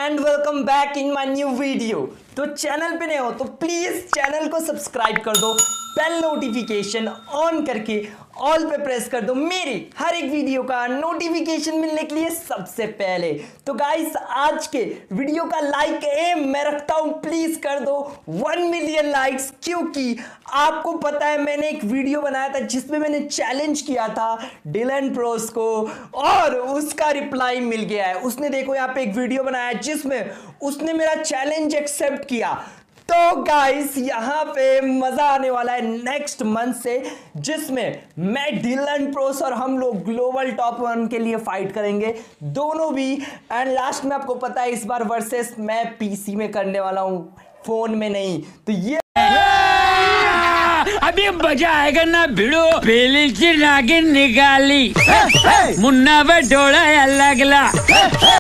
And welcome back in my new video. तो channel पे नए हो तो प्लीज चैनल को सब्सक्राइब कर दो, बेल नोटिफिकेशन ऑन करके ऑल पे प्रेस कर दो मेरी हर एक वीडियो का नोटिफिकेशन मिलने के लिए सबसे पहले। तो गाइस आज के वीडियो का लाइक एम मैं रखता हूं, प्लीज कर दो 1 मिलियन लाइक्स, क्योंकि आपको पता है मैंने एक वीडियो बनाया था जिसमें मैंने चैलेंज किया था डिलन प्रोस को और उसका रिप्लाई मिल गया है। उसने देखो यहाँ पे एक वीडियो बनाया जिसमें उसने मेरा चैलेंज एक्सेप्ट किया। तो गाइस यहाँ पे मजा आने वाला है नेक्स्ट मंथ से, जिसमें मैं डिलन प्रोस और हम लोग ग्लोबल टॉप 1 के लिए फाइट करेंगे दोनों भी। एंड लास्ट में आपको पता है इस बार वर्सेस मैं पीसी में करने वाला हूं, फोन में नहीं। तो ये अभी मजा आएगा ना भिड़ो, पहले से नागिन निकाली मुन्ना पे डोला अलग ला।